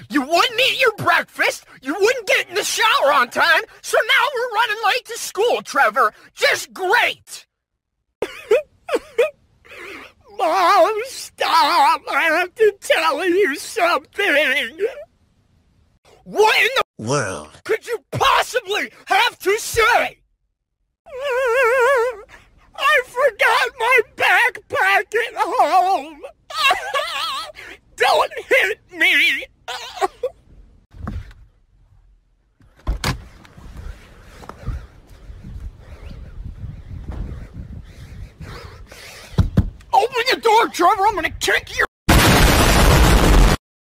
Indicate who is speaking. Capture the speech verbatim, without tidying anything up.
Speaker 1: You wouldn't eat your breakfast, you wouldn't get in the shower on time, so now we're running late to school, Trevor. Just great! Mom, stop! I have to tell you something! What in the
Speaker 2: world
Speaker 1: could you possibly have to say? I forgot my backpack at home! Don't hit me! Open the door, Trevor! I'm gonna kick your...